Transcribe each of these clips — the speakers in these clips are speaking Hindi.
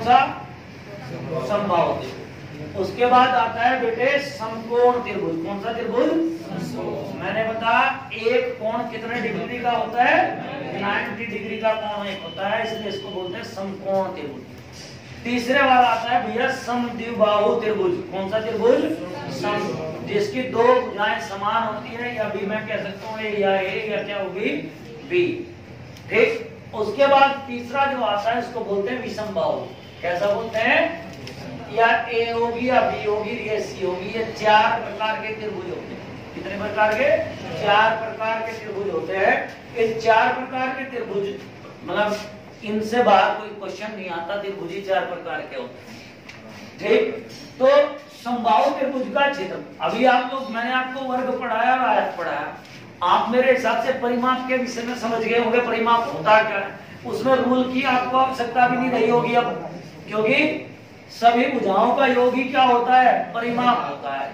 सा? समबाहु त्रिभुज। उसके बाद आता है बेटे समकोण त्रिभुज। कौन सा त्रिभुज? मैंने बताया एक कोण कितने डिग्री का होता है? 90 डिग्री का कोण एक होता है, इसलिए इसको बोलते हैं समकोण त्रिभुज। तीसरे वाला आता है भैया समद्विबाहु त्रिभुज। कौन सा त्रिभुज? सम, जिसकी दो भुजाएं समान होती है, या बी मैं कह सकता हूँ या ए या क्या होगी बी। ठीक। उसके बाद तीसरा जो आता है उसको बोलते हैं विषमबाहु। कैसा बोलते हैं? या ए होगी या बी होगी या सी होगी। ये चार प्रकार के त्रिभुज होते हैं। कितने प्रकार के? चार प्रकार के त्रिभुज होते हैं। इस चार प्रकार के त्रिभुज मतलब इनसे बाहर कोई क्वेश्चन नहीं आता, त्रिभुज ही चार प्रकार के होते हैं। ठीक। तो समबाहु त्रिभुज का क्षेत्र, अभी आप लोग मैंने आपको वर्ग पढ़ाया और आयत पढ़ाया, आप मेरे हिसाब से परिमाप के विषय में समझ गए होंगे परिमाप होता क्या है। उसमें रूल की आपको आवश्यकता भी नहीं रही होगी अब, क्योंकि सभी भुजाओं का योग ही क्या होता है? परिमाप होता है।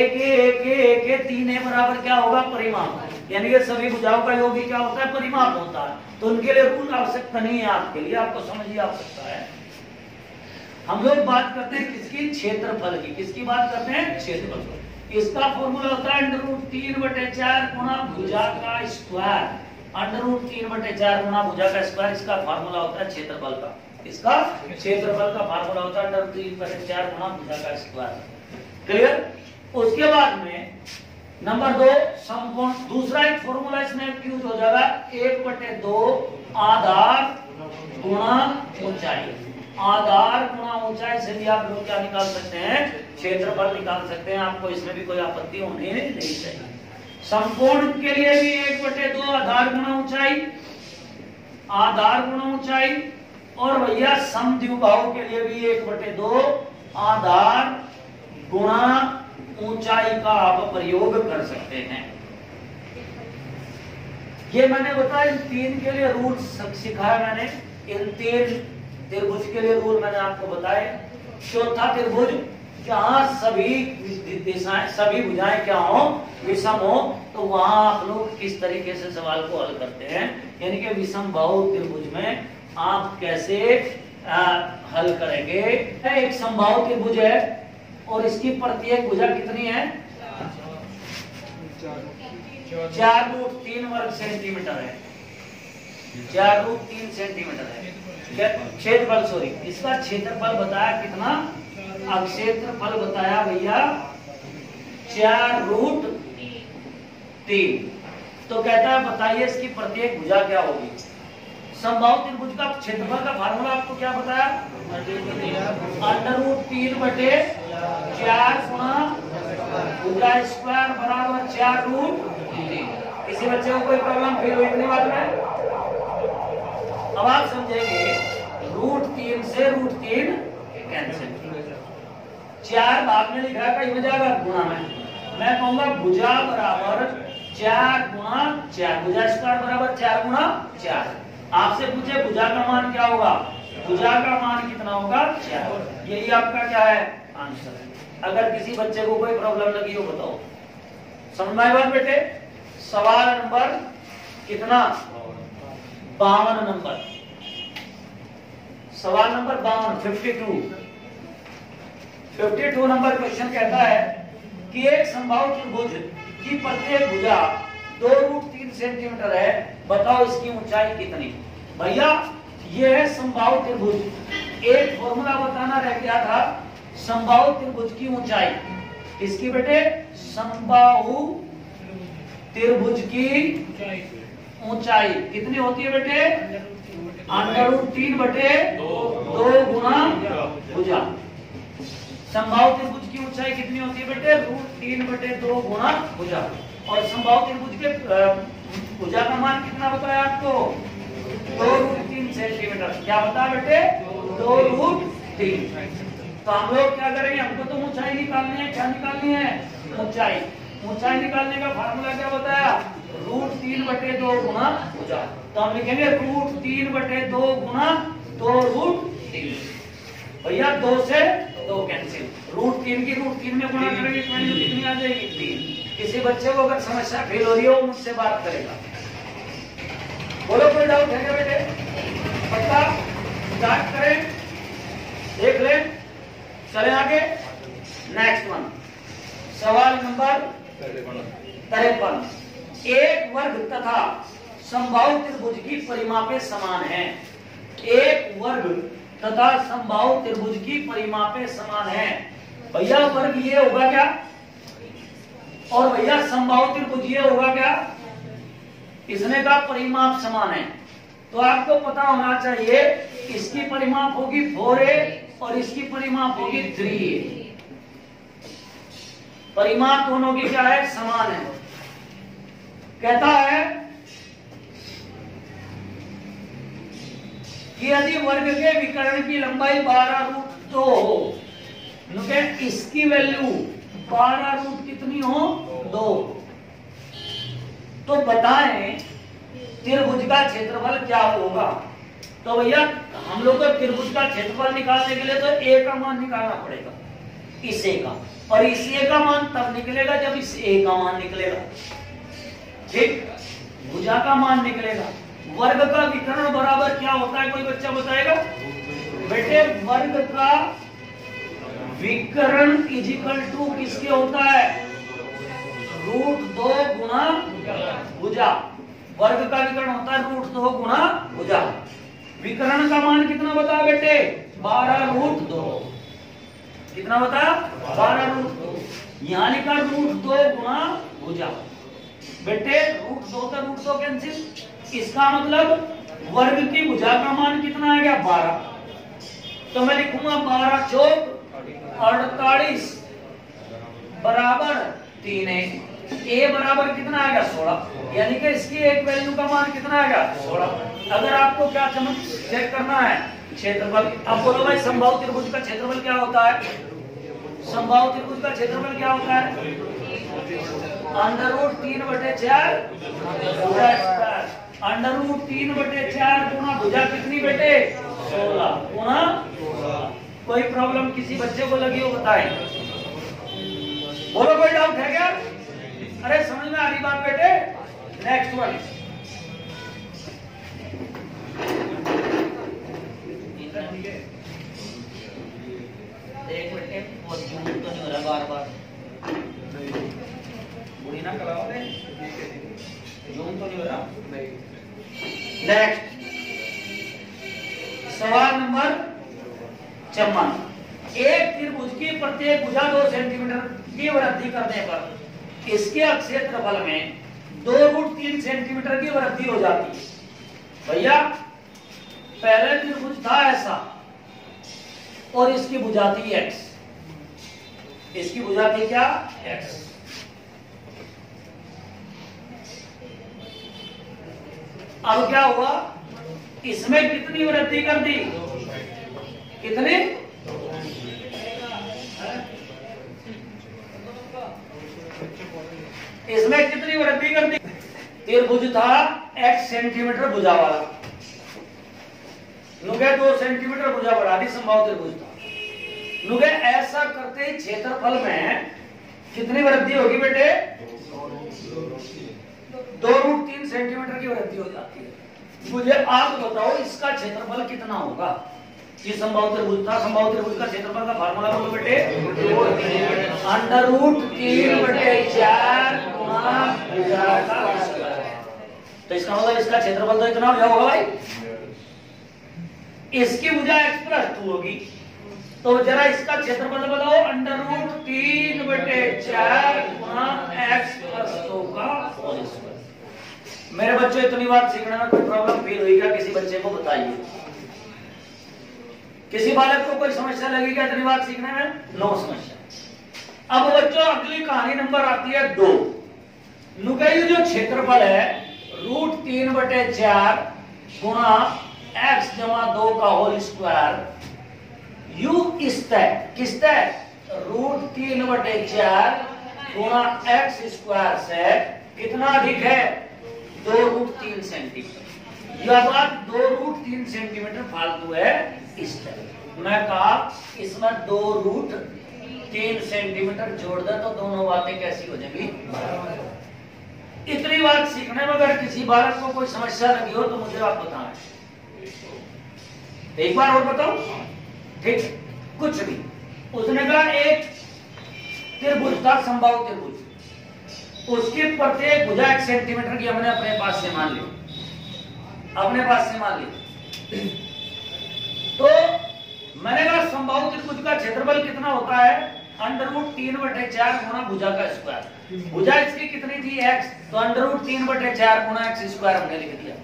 एक तीन ए बराबर क्या होगा? परिमाप। यानी कि सभी भुजाओं का योग ही क्या होता है? परिमाप होता है। तो उनके लिए रूल आवश्यकता नहीं है, आपके लिए आपको समझ ही आवश्यकता है। हम लोग बात करते हैं किसकी? क्षेत्रफल की। किसकी बात करते हैं? क्षेत्रफल। इसका फॉर्मूला होता है √3/4 गुणा भुजा का स्क्वायर। √3/4 गुणा भुजा का स्क्वायर, इसका फॉर्मूला होता है क्षेत्रफल का। इसका क्षेत्रफल का फार्मूला होता है √3/4 गुणा भुजा का स्क्वायर। क्लियर? उसके बाद में नंबर 2 समकोण। दूसरा एक फॉर्मूला इसमें यूज हो जाएगा 1/2 आधार गुणा ऊंचाई। आधार गुणा ऊंचाई से भी आप लोग क्या निकाल सकते हैं? क्षेत्रफल निकाल सकते हैं। आपको इसमें भी कोई आपत्ति होनी नहीं चाहिए। समकोण के लिए भी 1/2 आधार गुणा ऊंचाई, आधार गुणा ऊंचाई। और भैया समद्विबाहु के लिए भी 1/2 आधार गुणा ऊंचाई का आप प्रयोग कर सकते हैं। ये मैंने बताया, इन तीन के लिए रूल सिखाया मैंने। इन तीन त्रिभुज के लिए रूल मैंने आपको बताए। चौथा त्रिभुज जहां सभी दिशाएं सभी भुजाएं क्या हो? विषम हो, तो वहां आप लोग किस तरीके से सवाल को हल करते हैं, यानी कि विषमबाहु त्रिभुज में आप कैसे हल करेंगे। एक समबाहु त्रिभुज है और इसकी प्रत्येक भुजा कितनी है? 4√3 वर्ग सेंटीमीटर है। 4√3 सेंटीमीटर है क्षेत्रफल। सॉरी, इसका क्षेत्रफल बताया कितना? अब क्षेत्रफल बताया भैया 4√3। तो कहता है बताइए इसकी प्रत्येक भुजा क्या होगी? समबाहु त्रिभुज का क्षेत्रफल का फार्मूला आपको क्या बताया? √3/4 गुणा भुजा स्क्वायर बराबर 4√3। किसी बच्चे को कोई प्रॉब्लम फील हुई इतनी बात में? अब आप समझेंगे √3 से √3 कैंसिल। 4 भाग में लिख रहा है, कहीं जाएगा गुणा में। मैं कहूंगा भुजा बराबर 4 गुणा 4, भुजा स्क्वायर बराबर 4 गुणा 4। आपसे पूछे भुजा का मान क्या होगा? भुजा का मान कितना होगा? 4। यही आपका क्या है? आंसर है। अगर किसी बच्चे को कोई प्रॉब्लम लगी हो बताओ। समझ में आई बात बेटे? सवाल नंबर कितना? 52 नंबर। सवाल नंबर 52, 52 नंबर क्वेश्चन कहता है कि एक समबाहु त्रिभुज की प्रत्येक भुजा 2√3 सेंटीमीटर है, बताओ इसकी ऊंचाई कितनी? भैया ये है समबाहु त्रिभुज। एक फॉर्मूला बताना रह गया था, समबाहु त्रिभुज की ऊंचाई। किसकी बेटे? समबाहु त्रिभुज की ऊंचाई कितनी होती है बेटे? √3/2 गुणा भुजा। समबाहु त्रिभुज की ऊंचाई कितनी होती है बेटे? √3/2 गुणा भुजा। और समबाहु त्रिभुज के भुजा का मान कितना बताया आपको? 2√3 सेंटीमीटर। क्या बताया बेटे? 2√3। तो हम लोग क्या करेंगे? हमको तो ऊंचाई निकालनी है। क्या निकालनी है? ऊंचाई। ऊंचाई निकालने का फार्मूला क्या बताया? √3/2 गुणा भुजा। तो हम लिखेंगे √3/2 गुणा 2√3। भैया 2 से 2 कैंसिल। √3 की √3 में गुणा करेंगे तो कितनी आ जाएगी? 3। किसी बच्चे को अगर समस्या फेल हो रही हो मुझसे बात करेगा। बोलो कोई डाउट है क्या बेटे? पक्का? स्टार्ट करें। चले आगे, नेक्स्ट वन, सवाल नंबर 53। एक वर्ग तथा समबाहु त्रिभुज की परिमापें समान है। एक वर्ग तथा समबाहु त्रिभुज की परिमापें समान है। भैया वर्ग ये होगा क्या, और भैया समबाहु त्रिभुज ये होगा क्या? इसने का परिमाप समान है, तो आपको पता होना चाहिए इसकी परिमाप होगी 4a और इसकी परिमाप होगी 3a। परिमाप दोनों की क्या है? समान है। कहता है कि यदि वर्ग के विकर्ण की लंबाई 12√2 हो, इसकी वैल्यू 12 कितनी हो? 2, तो बताएं त्रिभुज का क्षेत्रफल क्या होगा। तो भैया हम लोग को त्रिभुज का क्षेत्रफल निकालने के लिए तो a का मान निकालना पड़ेगा, इस a का, और इस a का मान तब निकलेगा जब इस a का मान निकलेगा। ठीक, भुजा का मान निकलेगा। वर्ग का विकर्ण बराबर क्या होता है, कोई बच्चा बताएगा? बेटे वर्ग का विकर्ण इजिकल टू किसके होता है? √2 गुणा भुजा। वर्ग का विकर्ण होता है √2 गुणा भुजा। विकर्ण का मान कितना बताया बेटे? 12√2। कितना बताया? 12√2। यहां लिखा √2 गुणा भुजा। बेटे √2 से √2 कैंसिल, इसका मतलब वर्ग की भुजा का मान कितना आ गया? 12। तो मैं लिखूंगा 12 चौक 48 बराबर 3a। a बराबर कितना आ गया? 16। यानी कि इसकी एक वैल्यू का मान कितना आ गया? 16। अगर आपको क्या चेक करना है? क्षेत्रफल। अब बोलो भाई समबाहु त्रिभुज का क्षेत्रफल क्या होता है? समबाहु त्रिभुज का क्षेत्रफल क्या होता है? √3/4 √3/4 गुणा भुजा कितनी बेटे? 16 गुणा। कोई प्रॉब्लम किसी बच्चे को लगी हो बताएं। बोलो कोई डाउट है क्या? अरे समझ में आ रही बात बेटे? नेक्स्ट वन, एक बेटे बहुत जूम तो नहीं हो रहा, बार बार बुरी ना कराओगे, जूम तो नहीं हो रहा। नेक्स्ट सवाल नंबर 54। एक त्रिभुज की प्रत्येक भुजा 2 सेंटीमीटर की वृद्धि करने पर इसके क्षेत्रफल में 2√3 सेंटीमीटर की वृद्धि हो जाती है। भैया पहले त्रिभुज था ऐसा और इसकी भुजा थी x, इसकी भुजा थी क्या? x। अब क्या हुआ? इसमें कितनी वृद्धि कर दी? कितनी? इसमें कितनी वृद्धि कर दी? त्रिभुज था x सेंटीमीटर भुजा वाला, 2 सेंटीमीटर भुजा बढ़ा दी, समबाहु त्रिभुज था। ऐसा करते ही क्षेत्रफल में कितनी वृद्धि होगी बेटे? 2√3 सेंटीमीटर की वृद्धि हो जाती है। मुझे आप बताओ इसका क्षेत्रफल कितना होगा? ये समबाहु त्रिभुज था, समबाहु त्रिभुज का क्षेत्रफल का फार्मूला बोलो बेटे, √3/4 गुणा भुजा का स्क्वायर। तो इसका मतलब इसका क्षेत्रफल तो इतना हो जाएगा भाई। इसकी भुजा x+2 होगी, तो जरा इसका क्षेत्रफल बताओ। √3/4 गुणा x+2 का होल स्क्वायर। मेरे बच्चों इतनी बात सीखने में कोई प्रॉब्लम फील हुई क्या? किसी बच्चे को बताइए, किसी बालक को कोई समस्या लगी क्या इतनी बात सीखने में? नो समस्या। अब बच्चों अगली कहानी नंबर आती है 2। नुकई जो क्षेत्रफल है √3/4 गुणा x जमा 2 का होल स्क्वायर, यू इस तय किस तय? √3/4 गुणा x स्क्वायर से कितना अधिक है? 2√3 सेंटीमीटर। यह बात 2√3 सेंटीमीटर फालतू है। इस तरह मैं कहा इसमें 2√3 सेंटीमीटर जोड़ दे तो दोनों बातें कैसी हो जाएंगी? इतनी बात सीखने में अगर किसी बालक को कोई समस्या लगी हो तो मुझे आप बताएं। एक बार और बताओ, ठीक? कुछ भी उसने कहा एक त्रिभुज था, समबाहु त्रिभुज, उसकी प्रत्येक भुजा 1 सेंटीमीटर की हमने अपने पास से मान ली, अपने पास से मान ली। तो मैंने कहा समबाहु त्रिभुज का क्षेत्रफल कितना होता है, √3/4 गुणा भुजा का स्क्वायर। भुजा इसकी कितनी थी x, तो √3/4 गुणा x² हमने लिख दिया।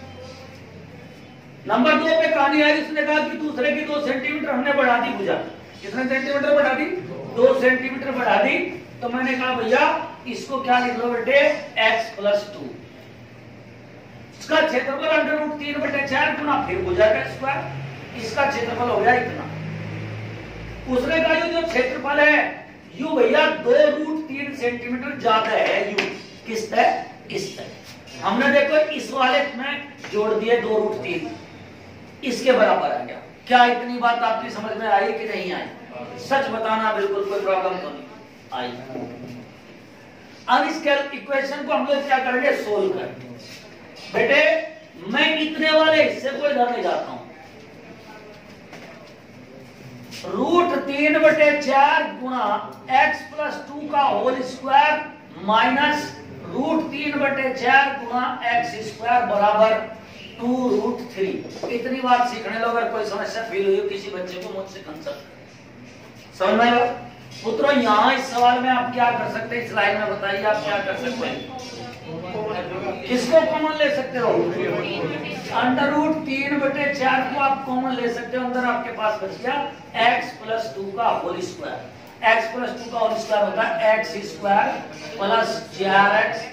नंबर 2 पे कहानी आई, उसने कहा कि दूसरे की 2 सेंटीमीटर हमने बढ़ा दी भुजा। कितने सेंटीमीटर बढ़ा दी, 2 सेंटीमीटर बढ़ा दी। तो मैंने कहा भैया इसको क्या लिख लो बेटे, x+2। इसका क्षेत्रफल √3/4 गुणा फिर भुजा का स्क्वायर, इसका क्षेत्रफल हो गया इतना। उसने कहा जो क्षेत्रफल है यू भैया 2√3 सेंटीमीटर ज्यादा है, यू किस तरह, इस तरह। हमने देखो इस वाले में जोड़ दिए 2√3, इसके बराबर आ गया। क्या इतनी बात आपकी समझ में आई कि नहीं आई? सच बताना, बिल्कुल कोई प्रॉब्लम तो नहीं आई। अब इस इक्वेशन को हम लोग क्या करेंगे, सोल्व करेंगे। बेटे मैं इतने वाले हिस्से को इधर ले जाता हूं, √3/4 गुणा x+2 का होल स्क्वायर माइनस √3/4 गुणा x² बराबर 2√3। इतनी बात सीखने लो, अगर कोई समस्या फील हुई हो किसी बच्चे को मुझसे कंसल्ट। समझ में आया पुत्रों? यहाँ इस सवाल में आप क्या कर सकते हैं, इस लाइन में बताइए आप क्या कर सकते हैं। किसको कॉमन ले सकते हो, √3/4 को आप कॉमन ले सकते हो। अंदर आपके पास बच गया x+2 का होल स्क्वायर। x+2 का होल स्क्वायर होता है x² + 4x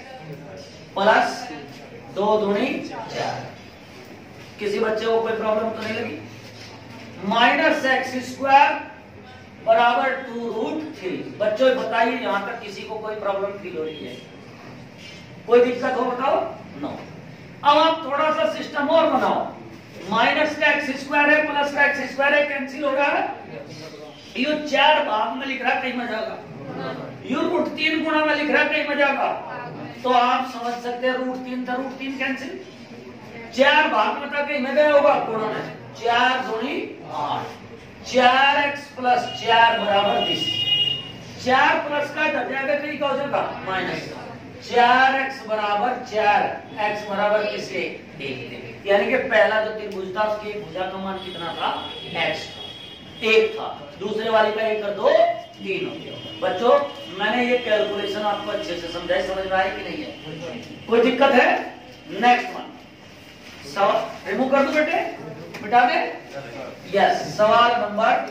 + 2 दूनी 4। किसी बच्चे को कोई प्रॉब्लम तो नहीं लगी? माइनस x² बराबर 2√3। बच्चों बताइए यहां तक किसी को कोई प्रॉब्लम फील हो रही है, कोई दिक्कत हो बताओ? नो। अब आप थोड़ा सा सिस्टम और बनाओ, माइनस का x² है प्लस का x² है, कैंसिल हो रहा है। यू 4 भाग में लिख रहा है, कहीं में जाएगा। यू √3 गुणा में लिख रहा है, कहीं में जाएगा। तो आप समझ सकते हैं √3 था, √3 कैंसिल। 4 भाग में था, कहीं में गया होगा गुणा में। 4 दूनी 8, 4x + 4 बराबर 20। 4 प्लस का इधर जाएगा, कहीं का हो जाएगा माइनस का। 4x बराबर 4, x बराबर किसके, 1। यानी कि पहला जो त्रिभुज था उसकी भुजा का मान कितना था, x 1 था। दूसरे वाली का 1 कर दो 3 हो गया। बच्चों मैंने ये कैलकुलेशन आपको अच्छे से समझाई, समझ में आई कि नहीं है? कोई दिक्कत है? नेक्स्ट वन रिमूव कर दो बेटे, मिटा दे। यस, सवाल नंबर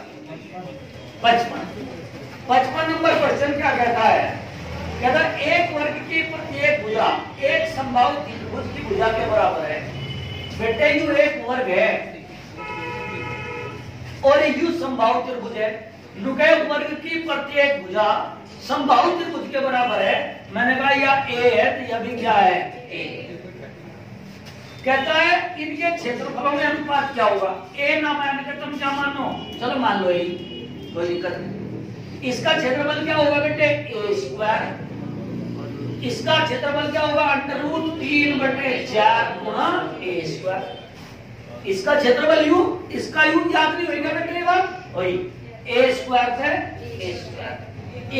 55 नंबर क्वेश्चन क्या कहता है? कहता है एक वर्ग की प्रत्येक भुजा एक समबाहु त्रिभुज की भुजा के बराबर है। बेटे यू एक वर्ग है और यू समबाहु त्रिभुज है। वर्ग की प्रत्येक भुजा समबाहु त्रिभुज के बराबर है। मैंने कहा यह ए है तो यह भी क्या है, ए। कहता है इनके क्षेत्रफलों में अनुपात क्या होगा? ए ना मान के तुम क्या मानो, चलो मान लो ए, कोई दिक्कत नहीं। इसका क्षेत्रफल क्या होगा बेटे, a²। इसका क्षेत्रफल क्या होगा, √3/4 गुणा a²। इसका क्षेत्रफल यू, इसका यू याद नहीं होगा बेटे, बात वही a² है a²।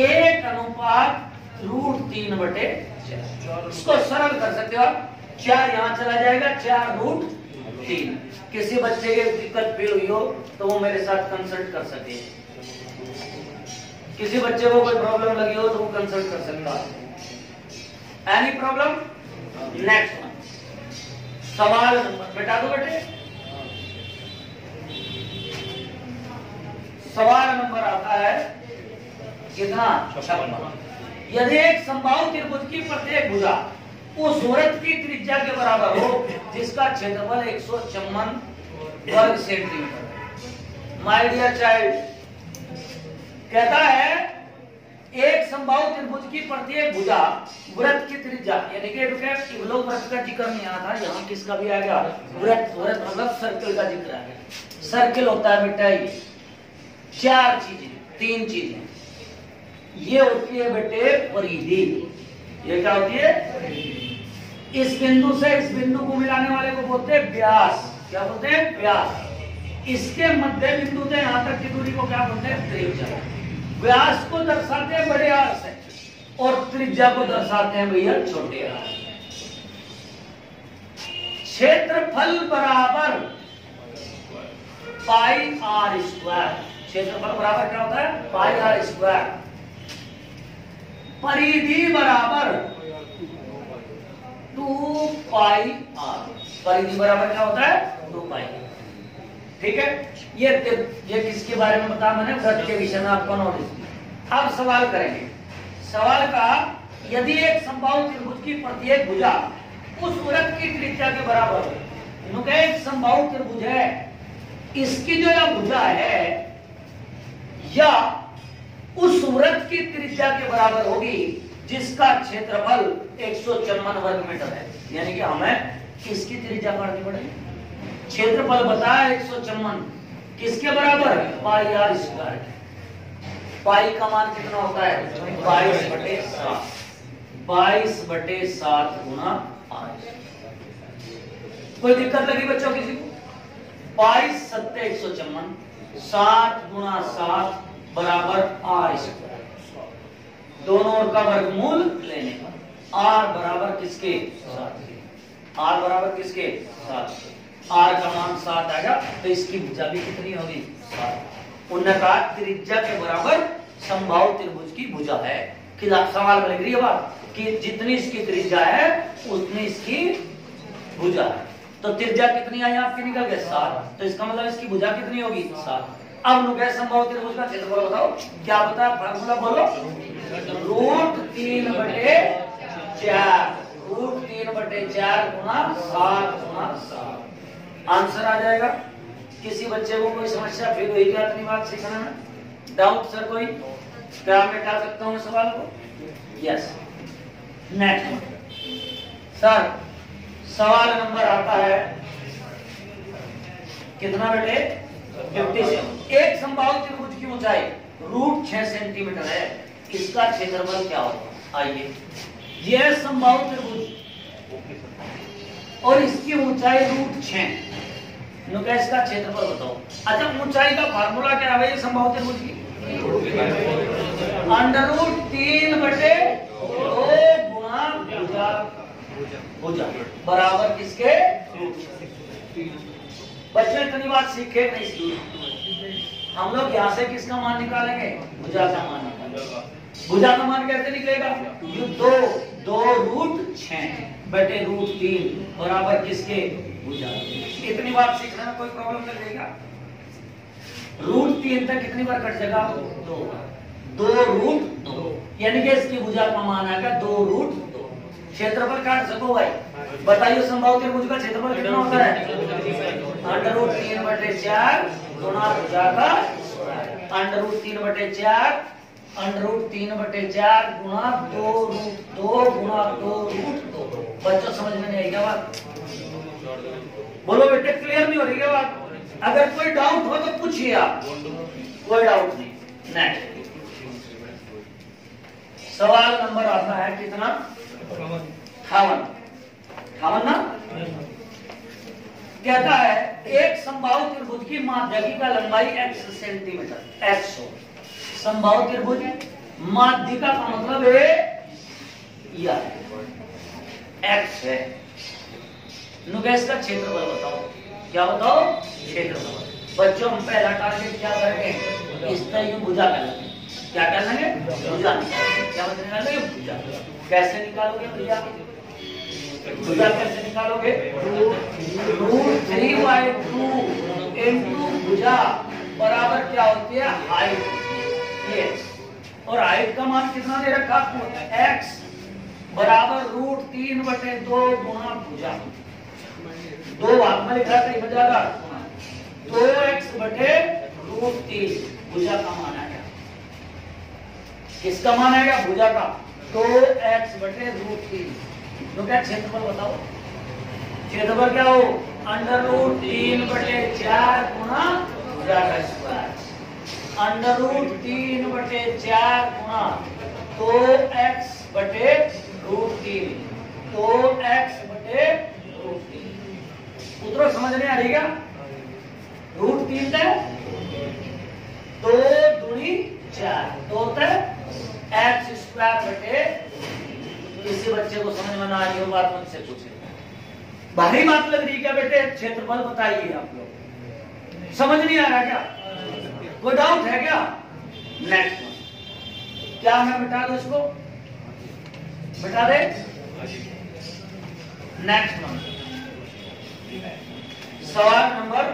1:√3/4। इसको सरल कर सकते हो आप, 4 यहां चला जाएगा, 4√3। किसी बच्चे की दिक्कत फील हुई हो तो वो मेरे साथ कंसल्ट कर सके। किसी बच्चे को कोई प्रॉब्लम लगी हो तो वो कंसल्ट कर सकता है। Any problem? नेक्स्ट वन, सवाल नंबर बेटा दो बेटे। सवाल नंबर आता है कितना, 56। यदि एक समबाहु त्रिभुज की प्रत्येक भुजा उस वृत्त की त्रिज्या के बराबर हो जिसका क्षेत्रफल 154 वर्ग सेंटीमीटर। माय डियर चाइल्ड, कहता है एक समबाहु त्रिभुज की प्रत्येक भुजा वृत्त की त्रिज्या, यानी कि इवलोक वृत्त का जिक्र नहीं आता, यहाँ किसका भी आएगा, वृत्त। वृत्त मतलब सर्कल का जिक्र है। सर्कल होता है बेटा ये 4 चीजें, 3 चीजें। ये होती है बेटे परिधि। ये क्या होती है? इस बिंदु से इस बिंदु को मिलाने वाले को बोलते हैं व्यास। क्या बोलते हैं? व्यास। इसके मध्य बिंदु से यहां तक की दूरी डिग्री को क्या बोलते हैं? त्रिज्या। व्यास को दर्शाते हैं बड़े आर से और त्रिज्या को दर्शाते हैं भैया छोटे आर से। क्षेत्रफल बराबर पाई आर स्क्वायर। क्षेत्रफल बराबर क्या होता है? Pi r square. परिधि बराबर 2 पाई आर। परिधि बराबर क्या होता है? 2 पाई। ठीक है, ये किसके बारे में बताया मैंने? वृत्त के विषय में आपको नॉलेज। अब सवाल करेंगे। सवाल का, यदि एक समबाहु त्रिभुज की प्रत्येक भुजा उस वृत्त की त्रिज्या के बराबर हो, एक समबाहु त्रिभुज है, इसकी जो यह भुजा है या उस वृत्त की त्रिज्या के बराबर होगी जिसका क्षेत्रफल 154 वर्ग मीटर है। यानी कि हमें किसकी त्रिज्या काटनी पड़ेगी? क्षेत्रफल बताया 154, किसके बराबर? पाई आर स्क्वायर। पाई का मान कितना होता है? 22/7। 22/7 गुना आर। कोई दिक्कत लगी बच्चों किसी को? 22 7 154, 7 गुना 7 बराबर आर स्क्वायर। दोनों ओर का वर्गमूल लेने का। आर बराबर किसके? 7। आर बराबर किसके? 7। आर का मान 7 आएगा तो इसकी भुजा भी कितनी होगी? 7। उन्होंने कहा त्रिज्या के बराबर समबाहु त्रिभुज की भुजा है। कि सवाल में लिख रही है बात कि जितनी इसकी त्रिज्या है उतनी इसकी भुजा है। तो त्रिज्या कितनी आई आपकी? निकल गए 7। तो इसका मतलब इसकी भुजा कितनी होगी? 7। अब लोग समबाहु त्रिभुज का क्षेत्रफल बताओ। क्या बताया? फार्मूला बोलो। √3/4। √3/4 गुना 7 गुना 7। आंसर आ जाएगा। किसी बच्चे को कोई समस्या फिर हुई क्या इतनी बात सीखने में? डाउट सर कोई? क्या मैं टाल सकता हूँ सवाल को? यस। नेक्स्ट सर, सवाल नंबर आता है कितना बेटे? 57। एक समबाहु त्रिभुज की ऊंचाई √6 सेंटीमीटर है, इसका क्षेत्रफल क्या होगा? आइए, यह समबाहु त्रिभुज और इसकी ऊंचाई √6, इसका क्षेत्रफल बताओ। अच्छा, ऊंचाई का फार्मूला क्या है समबाहु त्रिभुज की? √3/2 गुणा भुजा बराबर किसके? बच्चों इतनी बात सीखे नहीं सीखे। हम लोग यहाँ से किसका मान निकालेंगे? भुजा का मान निकालेंगे। भुजा का मान कैसे निकलेगा? 2√6/√3 बराबर किसके? भुजा। इतनी बात सीखने में कोई प्रॉब्लम नहीं रहेगा। √3 तक कितनी बार कट जाएगा? 2√2, यानी कि इसकी भुजा का मान आएगा 2√2। क्षेत्रफल काट सको भाई? बताइए समबाहु त्रिभुज का क्षेत्रफल कितना होता है? √3/4 गुना भुजा का √3/4 √3/4 गुना 2√2 गुना 2√2। बच्चों समझ में नहीं आई क्या बात? बोलो बेटे, क्लियर नहीं हो रही क्या बात? अगर कोई डाउट हो तो पूछिए आप। कोई डाउट नहीं। नेक्स्ट सवाल नंबर आता है कितना? 58 ना? कहता है एक समबाहु त्रिभुज की माध्यकी का लंबाई x सेंटीमीटर। x हो समबाहु त्रिभुज, माध्यिका का मतलब है यह x है। नुगैस का क्षेत्रफल बताओ। क्या बताओ? क्षेत्रफल। बच्चों हम पहला टारगेट क्या करेंगे? इस तरह भुजा कर लेंगे। क्या कर लेंगे? भुजा। क्या निकालोगे? भुजा। कैसे निकालोगे भुजा? भुजा कैसे निकालोगे? √3/2 इंटू भुजा बराबर क्या होती है? हाइट। ये और हाइट का मान कितना दे रखा आपको? x बराबर √3/2 गुना भुजा। 2 भाग में लिखा था हो जाएगा 2x/√3। भुजा का मान आएगा। किसका मान आएगा? भुजा का। 2x/√3। तो क्या क्षेत्रफल बताओ? क्षेत्रफल क्या हो? √3/4 गुना भुजा का स्क्वायर। √3/4 गुना 2x/√3। 2x/√3। सूत्र समझ में आ रही क्या? √3 है तो होता है एक्स स्क्वायर बटे, किसी बच्चे को समझ में ना आई हो बात मुझसे पूछे, भारी बात लग रही क्या बेटे? क्षेत्रफल बताइए आप लोग, समझ नहीं आ रहा क्या? कोई डाउट है क्या? नेक्स्ट क्या मैं मिटा दूं इसको? मिटा दे। नेक्स्ट सवाल नंबर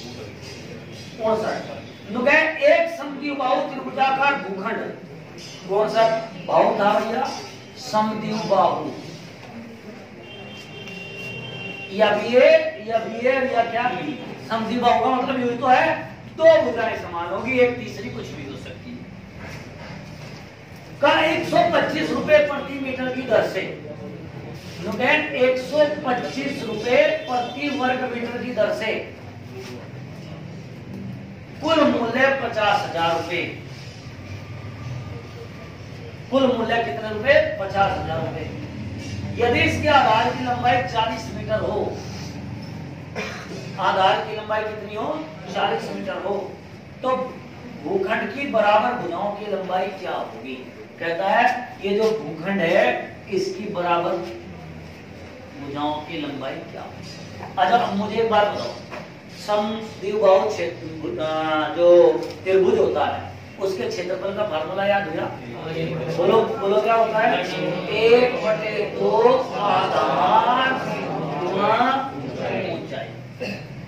59। एक समद्विबाहु त्रिभुजाकार भूखंड, कौन सा बाहु था भैया? समद्विबाहु, या क्या? समद्विबाहु का मतलब यूं तो है दो भुजाएं समान होगी, एक तीसरी कुछ भी हो सकती है। का 125 रुपए प्रति मीटर की दर से, 125 रुपए प्रति वर्ग मीटर की दर से कुल मूल्य 50,000 रुपए। कुल मूल्य कितने रुपए? 50,000 रुपए। यदि इसके आधार की लंबाई 40 मीटर हो, आधार की लंबाई कितनी हो? 40 मीटर हो, तो भूखंड की बराबर भुजाओं की लंबाई क्या होगी? कहता है ये जो भूखंड है इसकी बराबर भुजाओं की लंबाई क्या होगी? अच्छा मुझे एक बात बताओ, समद्विबाहु जो त्रिभुज होता है उसके क्षेत्रफल का फार्मूला याद हुआ? बोलो बोलो, क्या होता है? 1/2 आधार गुणा ऊंचाई,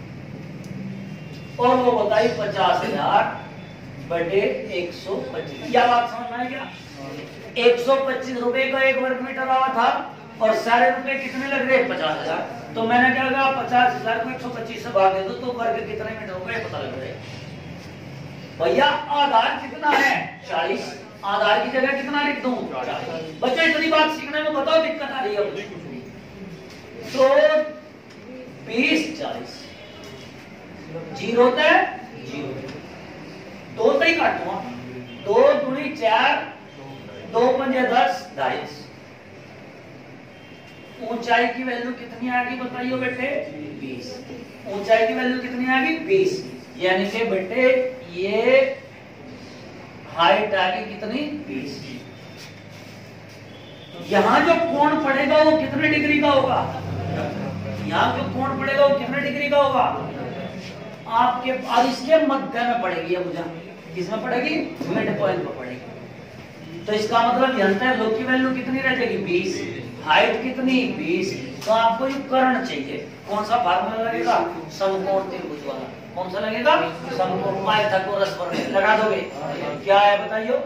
और वो बताई 50,000 बटे 125। क्या बात समझ में आई क्या? 125 रुपए का 1 वर्ग मीटर आवा था और सारे रुपए कितने लग रहे? 50,000। तो मैंने क्या कहा 50,000 को 125 से भाग दे दो तो वर्ग कितने मीटर होगा ये पता लग रहा है। भैया आधार कितना है? 40, आधार की जगह कितना लिख दूं? 40। बच्चे इतनी बात सीखने में बताओ दिक्कत आ रही है? तो 20 40 जीरो होता है, जीरो दो तो ही काटूंगा, 2 दूनी 4, 2 पंजे 10, 22। ऊंचाई की वैल्यू कितनी आ गई बताइए बेटे? 20। ऊंचाई की वैल्यू कितनी आ गई? 20, यानी कि बेटे ये हाइट आ गई कितनी? 20। यहां जो कोण पड़ेगा वो कितने डिग्री का होगा? यहां जो कोण पड़ेगा वो कितने डिग्री का होगा? आपके और इसके मध्य में पड़ेगी भुजा, किसमें पड़ेगी? मिड पॉइंट पर पड़ेगी। तो इसका मतलब यंत्र लोग की वैल्यू कितनी रह जाएगी? 20। हाइट कितनी? 20। तो आपको ये कर्ण चाहिए, कौन सा फार्मूला लगेगा? समकोण त्रिभुज वाला। कौन सा लगेगा? समकोण पाइथागोरस प्रमेय लगा दोगे। क्या है बताइए?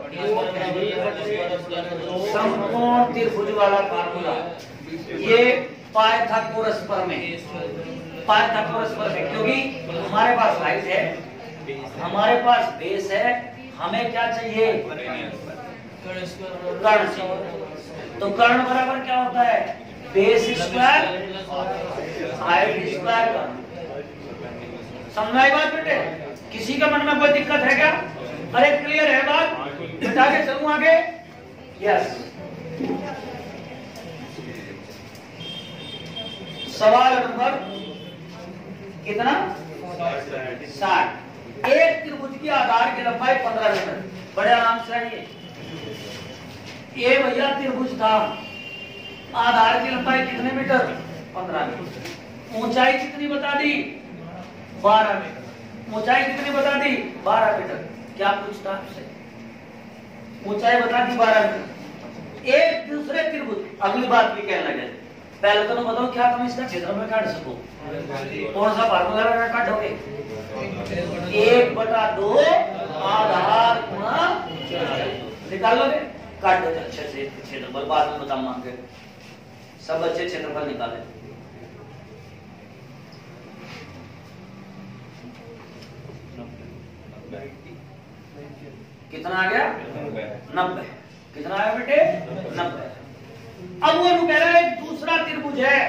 समकोण त्रिभुज वाला फार्मूला, ये पाइथागोरस प्रमेय। पाइथागोरस प्रमेय क्योंकि हमारे पास हाइट है, हमारे पास बेस है, हमें क्या चाहिए? कर्ण चाहिए। तो कर्ण बराबर क्या होता है? बेस स्क्वायर हाइट स्क्वायर कर्ण। समझ आई बात बेटे? किसी का मन में कोई दिक्कत है क्या? अरे क्लियर है बात? बता के चलूं आगे? यस। सवाल नंबर कितना? 60। एक त्रिभुज की आधार की लंबाई 15 मीटर। बड़े आराम से आइए, ये भैया त्रिभुज था, आधार की लंबाई कितने मीटर? 15 मीटर। ऊंचाई कितनी बता दी? 12 मीटर। ऊंचाई कितनी बता दी? 12 मीटर। क्या पूछता आपसे? ऊंचाई बता दी 12 मीटर। एक दूसरे त्रिभुज, अगली बात भी कहने लगे, पहले तो बताओ क्या तुम इसका क्षेत्रफल काट सको? कौन सा फार्मूला लगा काटोगे? 1/2 आधार गुणा निकाल लोगे, काट दो अच्छे से क्षेत्रफल, बाद में बता मांगे। सब बच्चे क्षेत्रफल निकाले। कितना आ गया? 90। कितना आया बेटे? 90। अब वो कह रहा है एक दूसरा त्रिभुज है,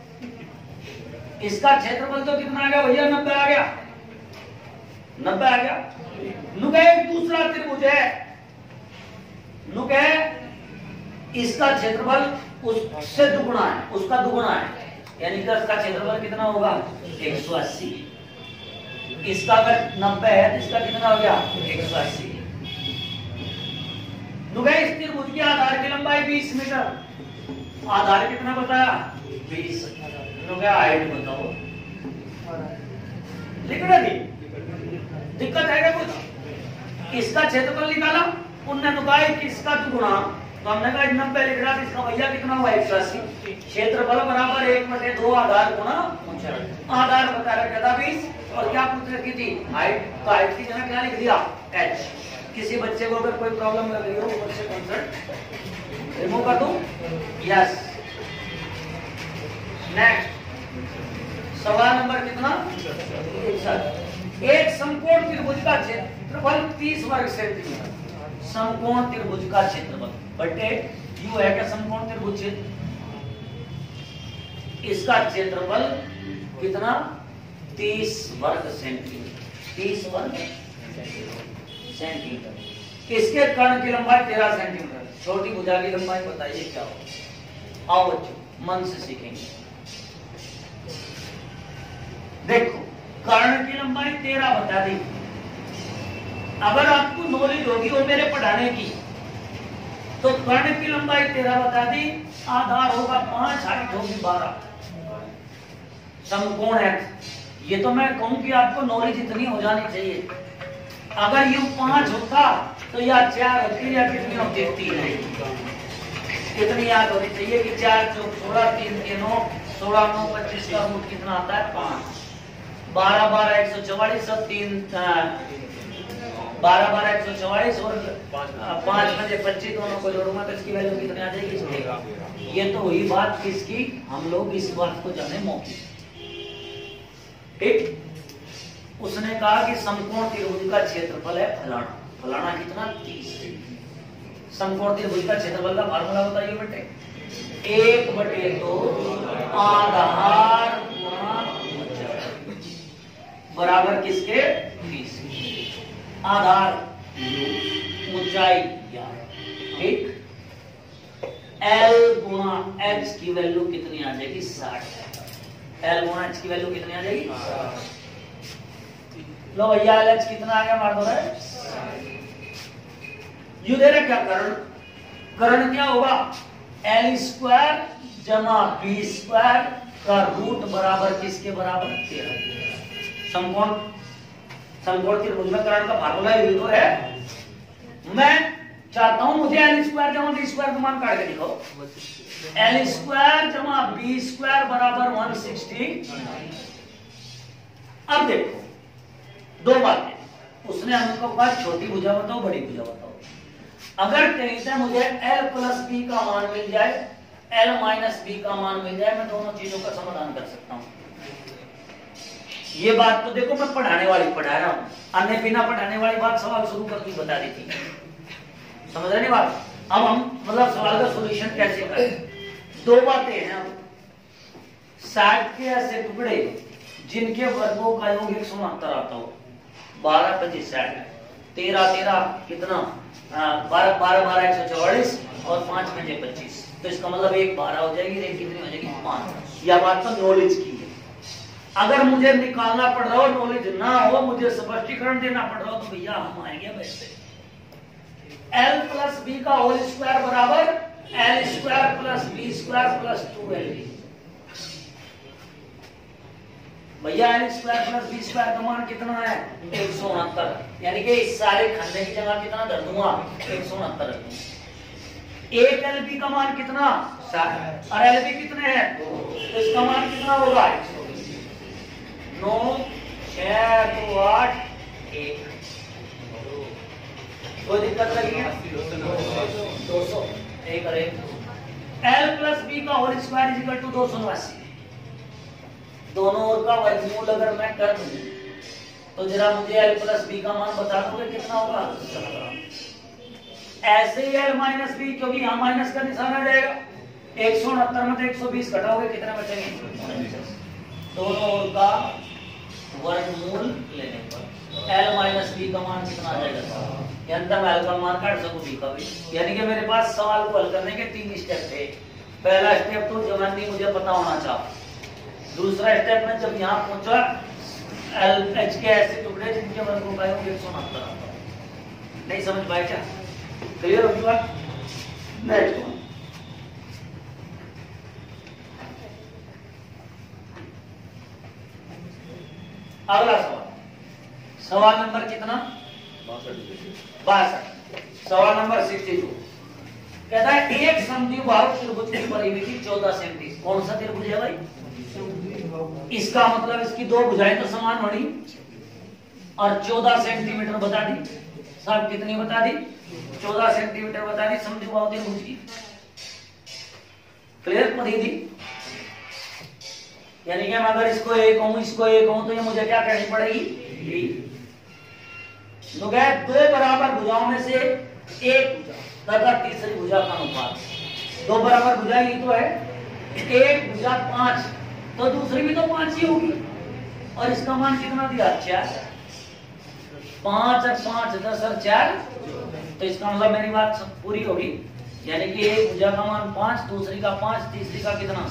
इसका क्षेत्रफल तो कितना आ गया भैया? 90 आ गया। 90 आ गया। नुके एक दूसरा त्रिभुज है, नुके इसका क्षेत्रफल उससे दुगुना है, उसका दुगुना है, यानी कि इसका क्षेत्रफल कितना होगा? 180। इसका अगर 90 है तो इसका कितना हो गया? 180। तो भाई स्थिर भुज की आधार की लंबाई 20 मीटर, आधार कितना बताया 20, तो क्या हाइट बताओ, लिखना दी दिक्कत है क्या कुछ? इसका क्षेत्रफल निकाला, उन्होंने कहा किसका दुगुना, तो हमने कहा 90 लिख रहा, इसका भैया कितना हुआ 81, क्षेत्रफल बराबर 1/2 आधार गुना ऊंचाई, आधार बता रखा था 20 और क्या पूछ रखी थी हाइट, तो हाइट की जगह क्या लिख दिया h। किसी बच्चे को अगर कोई प्रॉब्लम लग रही हो ऊपर से कंसर्ट रिमूव कर दूं, यस। नेक्स्ट सवाल नंबर कितना 61, एक समकोण त्रिभुज का क्षेत्रफल 30 वर्ग सेंटीमीटर, समकोण त्रिभुज का क्षेत्रफल बटे यू है क्या समकोण त्रिभुज क्षेत्र, इसका क्षेत्रफल कितना 30 वर्ग सेंटीमीटर, 30 वर्ग सेंटीमीटर, इसके कर्ण की लंबाई 13 सेंटीमीटर, छोटी भुजा की लंबाई बताइए क्या हो, आओ बच्चों मन से सीखेंगे। देखो कर्ण की लंबाई 13 बता दी, अगर आपको नॉलेज होगी वो मेरे पढ़ाने की, तो कर्ण की लंबाई 13 बता दी, आधार होगा 5, हाइट होगी 12, समकोण है। ये तो मैं कहूं कि आपको नॉलेज इतनी हो जानी चाहिए, अगर यू 5 होता तो या 4 होती या कितनी होती 3 है, इतनी याद होनी चाहिए कि 4 चौक 16, 3 3 9, 16 9 25 का रूट कितना आता है 5, 12 12 144 और 3 12 12 144 और 5 5 25 दोनों को जोड़ूंगा तो इसकी वैल्यू कितनी आ जाएगी इसकी। ये तो हुई बात किसकी, हम लोग इस बात को जाने मौके, ठीक। उसने कहा कि समकोण त्रिभुज का क्षेत्रफल है फलाना, फलाना कितना 30, समकोण त्रिभुज का क्षेत्रफल का फार्मूला बताइए बेटे, 1/2 आधार गुणा बराबर किसके 30, आधार ऊंचाई ठीक, L गुणा h की वैल्यू कितनी आ जाएगी 60, L गुणा h की वैल्यू कितनी आ जाएगी 60। लो भैया LH कितना आ गया मार दो है, यू दे रहे क्या कर्ण, कर्ण क्या होगा L² जमा B² का रूट बराबर किसके बराबर 13। समकोण त्रिभुज में कर्ण का फार्मूला यही तो है, मैं चाहता हूं मुझे L² जमा B² का मान काट के दिखाओ, L² जमा B² बराबर 160। अब देखो दो बातें, उसने हमको कहा छोटी भुजा बताओ बड़ी भुजा बताओ, अगर कहीं से मुझे L प्लस B का मान मिल जाए, L माइनस B का मान मिल जाए, मैं दोनों चीजों का समाधान कर सकता हूं। ये बात तो देखो मैं पढ़ाने वाली पढ़ा रहा हूं, अन्य बिना पढ़ाने वाली बात सवाल शुरू करके बता दी थी, समझ रहे नहीं बात। अब हम मतलब सवाल का सॉल्यूशन कैसे करें, दो बातें हैं। 60 के ऐसे टुकड़े जिनके वर्गों का योग 169 आता हो, 12 25 60, 13 13 कितना 12 12 12 144 और 5 5 25, तो इसका मतलब एक 12 हो जाएगी, एक कितनी हो जाएगी 5। यह बात तो नॉलेज की है, अगर मुझे निकालना पड़ रहा हो, नॉलेज ना हो, मुझे स्पष्टीकरण देना पड़ रहा हो, तो भैया हम आएंगे वैसे L प्लस B का होल स्क्वायर बराबर L² plus B² plus 2LB। भैया L² प्लस B² का मान कितना है 169, यानी कि इस सारे खंडे की जगह कितना धर दूंगा 169 रख दूंगा। एक LB का मान कितना 60 और LB कितने हैं, तो इसका मान कितना होगा 9 6 2 8 1, कोई दिक्कत लगी है 200 1 और 1। L प्लस B का whole square is equal to 289, दोनों ओर का वर्गमूल अगर मैं कर दूं तो जरा मुझे L प्लस B का मान बता दोगे कितना होगा। ऐसे ही L माइनस B, क्योंकि यहाँ माइनस का निशान आ जाएगा, 169 में तो 120 घटाओगे कितने बचेंगे, दोनों ओर का वर्गमूल लेने पर L माइनस B का मान कितना आ जाएगा, यानी मैं L का मान काट सकूं B का भी। यानी कि मेरे पास सवाल को हल करने के 3 स्टेप थे। पहला स्टेप तो जवानी मुझे पता होना चाहिए, दूसरा स्टेप में जब यहाँ पहुंचा LH के ऐसे टुकड़े जिनके वर्गों का योग 169 नहीं समझ पाए क्या, क्लियर होगी बात? नेक्स्ट वन, अगला सवाल, सवाल नंबर कितना? 62। सवाल नंबर 62 कहता है एक समद्विबाहु त्रिभुज की परिमिति 14 सेंटीमीटर। कौन सा त्रिभुज है भाई? इसका मतलब इसकी दो भुजाएं तो समान होनी और 14 सेंटीमीटर बता दी। साहब कितनी बता दी? 14 सेंटीमीटर बता दी समद्विबाहु त्रिभुज की। क्लियर बता दी? यानी कि मैं अगर इसको एक कहूं, इसको एक कहूं, तो ये मुझे क्या कहनी पड़ेगी? तो क्या दो बराबर भुजाओं में से एक भुजा तथा तीसरी भुजा का अनुपात। दो बराबर भुजा ही तो है, एक भुजा 5 तो दूसरी भी तो 5 ही होगी। और इसका मान कितना दिया? 4। 5 और 5 10 और 4, तो इसका मतलब मेरी बात सब पूरी होगी। यानी कि एक भुजा का मान 5, दूसरी का 5, तीसरी का कितना?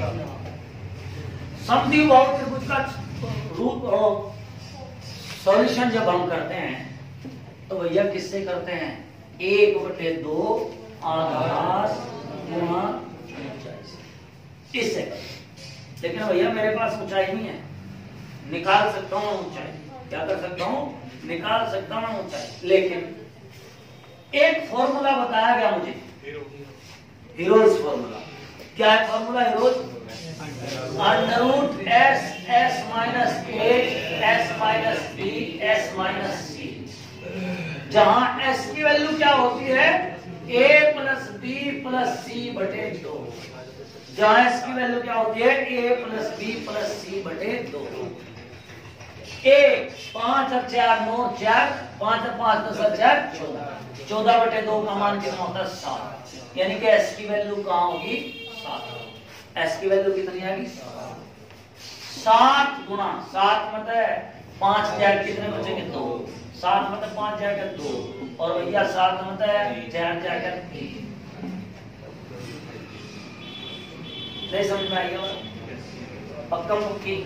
समद्विबाहु त्रिभुज का रूप और सॉल्यूशन जब हम करते हैं तो भैया किससे करते हैं? 1/2 आधार गुणा ऊंचाई, इससे करते हैं। लेकिन भैया मेरे पास ऊंचाई नहीं है, निकाल सकता हूं ऊंचाई। क्या कर सकता हूं? निकाल सकता हूं ऊंचाई। लेकिन एक फॉर्मूला बताया गया मुझे, हीरोज फॉर्मूला। क्या है formula Hero's? √s s - a s - b s - c, जहां s की वैल्यू क्या होती है? a + b + c बटे 2। जहां s की वैल्यू क्या होती है? a + b + c बटे 2। 5 और 4 9 4, 5 और 5 10 और 4 14। 14 बटे 2 का मान कितना होता है? 7। यानी कि s की वैल्यू कहां होगी? 7। s की वैल्यू कितनी आएगी? 7 गुणा 7 मतलब 5 जाएगा, कितने बचेंगे? 2। 7 मतलब 5 जाएगा 2, और भैया 7 मतलब 4 जाएगा 3। नहीं समझ में आएगा? पक्का मुक्की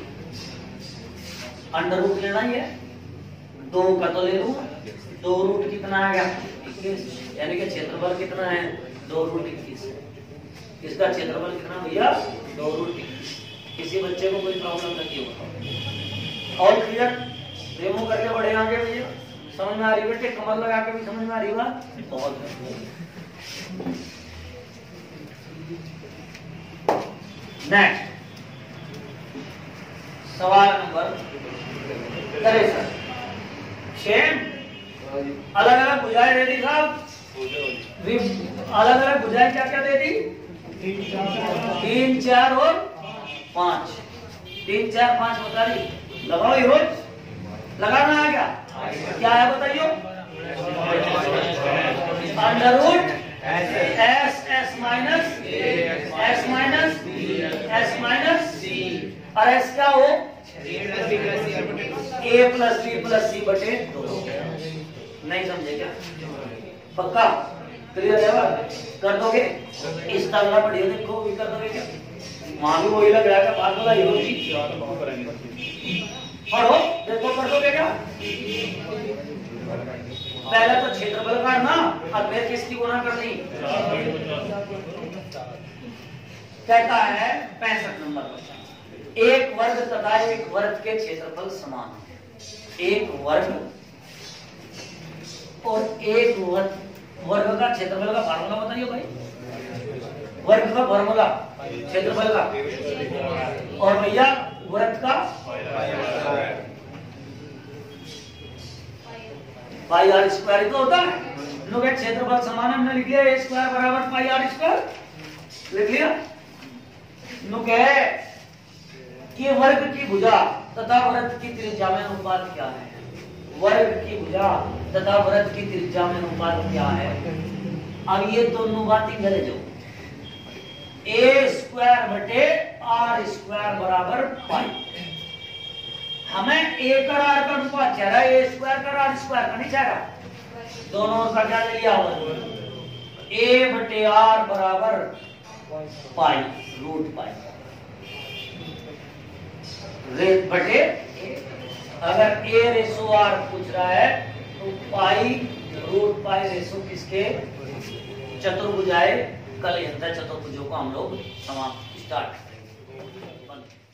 अंडर रूट लेना ही है, 2 का तो ले लूं। 2 रूट कितना आएगा? 21। यानी कि क्षेत्रफल कितना है? 2 रूट 21। इसका क्षेत्रफल कितना भैया? 2 रूट 21। किसी बच्चे को कोई प्रॉब्लम नहीं होगा? और क्लियर? रिमूव करके बढ़े आगे भैया। समझ में आ रही बेटे? कमर लगा के भी समझ में आ रही बात? बहुत नेक्स्ट सवाल नंबर 63। सेम अलग अलग भुजाएं दे दी साहब। अलग अलग भुजाएं क्या क्या दे दी? 3 4 और 5। 3 4 5 बता दी। लगाओ ये रोज लगाना है। क्या है बताइए? √s s - c और s क्या हो? a + b + c बटे 2। नहीं समझे क्या? पक्का क्लियर है बात? कर दोगे? इस तरह बढ़िया देखो भी कर दोगे क्या? वहां भी वही लग रहा है। बात बताइए पढ़ो देखो, कर दोगे क्या? पहले तो क्षेत्रफल काटना और फिर किसकी गुणा करनी। कहता है 65 नंबर, एक वर्ग तथा एक वर्ग के क्षेत्रफल समान है। एक वर्ग और एक वर्ग का क्षेत्रफल का फार्मूला बताइए भाई। वर्ग का फार्मूला क्षेत्रफल का, और भैया वृत्त का पाई r स्क्वायर तो होता है। लोग क्षेत्रफल समान हमने लिख लिया, a स्क्वायर बराबर पाई r स्क्वायर लिख लिया। लोग है कि वर्ग की भुजा तथा वृत्त की त्रिज्या में अनुपात क्या है? वर्ग की भुजा तथा वृत्त की त्रिज्या में अनुपात क्या है? अब ये दोनों बातें गले जो a स्क्वायर बटे r स्क्वायर बराबर पाई। हमें a का r का अनुपात चाह रहा है, a स्क्वायर का r स्क्वायर का नहीं चाह रहा। दोनों का क्या ले लिया? a बटे r बराबर पाई रूट पाई रेत बटे। अगर a रेसो r पूछ रहा है तो पाई रूट पाई रेशो किसके चतुर्भुजाए कल चतुर्भुजों को हम लोग समाप्त स्टार्ट करेंगे।